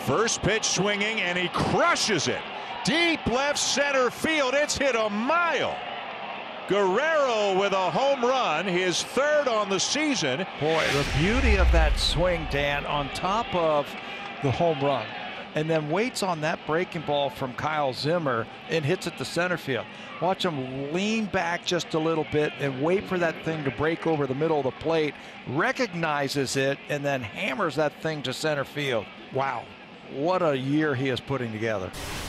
First pitch swinging, and he crushes it. Deep left center field. It's hit a mile. Guerrero with a home run, his third on the season. Boy, the beauty of that swing, Dan, on top of the home run, and then waits on that breaking ball from Kyle Zimmer and hits it to center field. Watch him lean back just a little bit and wait for that thing to break over the middle of the plate, recognizes it, and then hammers that thing to center field. Wow, what a year he is putting together.